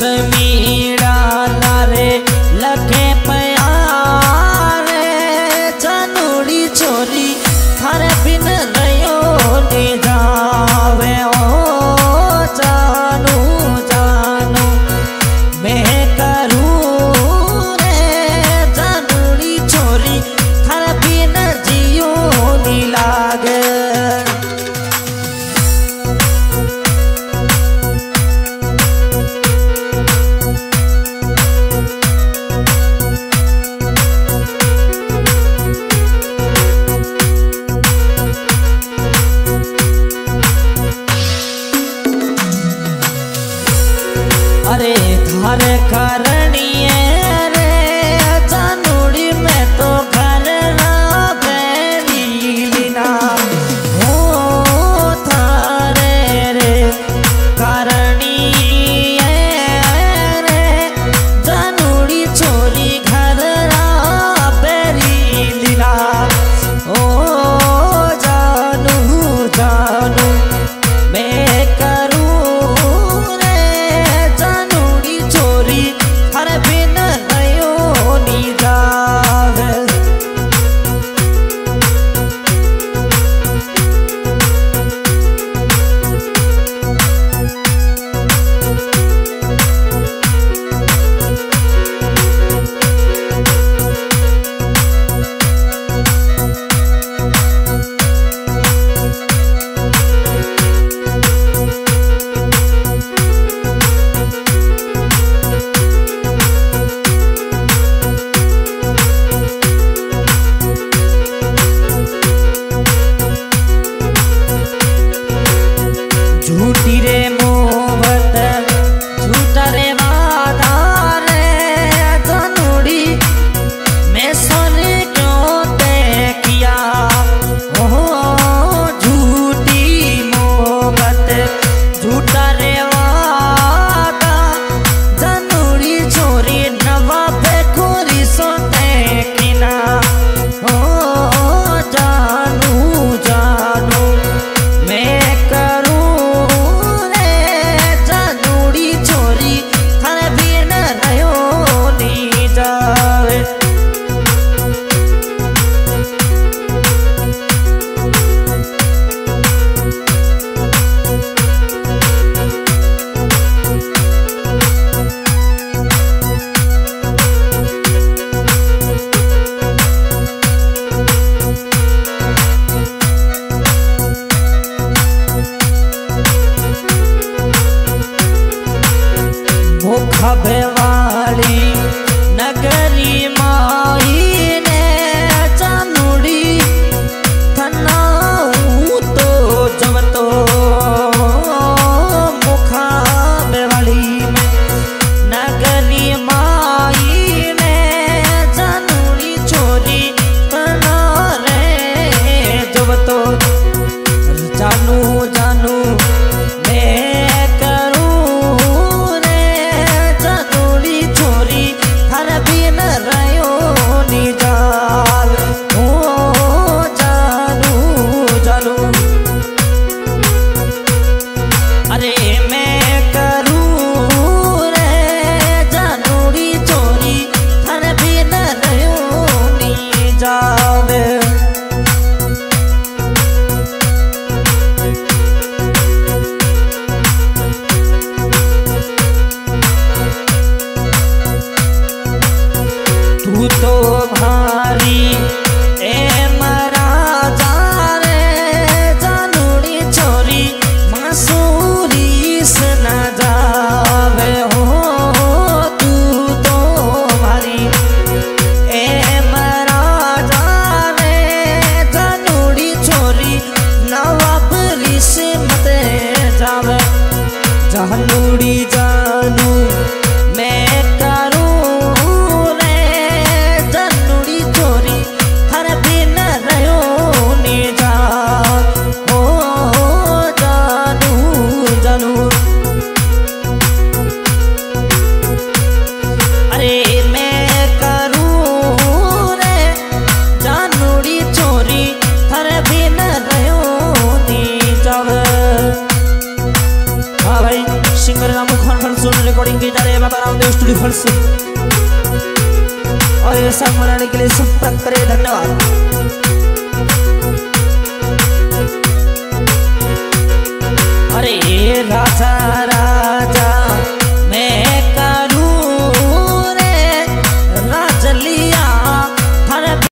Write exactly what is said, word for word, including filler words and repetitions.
मीड़ा लारे लखे प्यारे जानूड़ी छोरी थारे बिन रयो ने जावे ओ जानू जानू मैं करूँ रे जानूड़ी छोरी थारे बिन जियो नी लागे। अरे थारे करनिए रे जानूड़ी में तो घर ना बैली ना हो थारे रे करनिए रे जानूड़ी छोरी घर ना बैली ना ओ जानू जानू मैं झूठी रे मोहब्बत झूठा रे वादा रे जानूड़ी मैं सोने क्यों तय किया ओ झूठी मोहब्बत झूठा रे वादा जानूड़ी छोरी नवा पे खोरी सोते किना ओ जानू जानू मैं करूँ खबेवाली नगरी माई ने जानूड़ी थनाऊ तो जब तो मुखा बेवाली में नगरी माई ने जानूड़ी छोरी तना रे जब तो जानू जानू मैं तू तो भारी ए मरा जा रे जानूड़ी छोरी मासूरी से न जावे हो तू तो भारी ए मरा जा रे जानूड़ी छोरी नवाबरी से मत जावे जानूड़ी जानू मैं माता रामदेव स्टूडियो फल्स और ये सब मनाने के लिए संपर्क करें। धन्यवाद। अरे राजा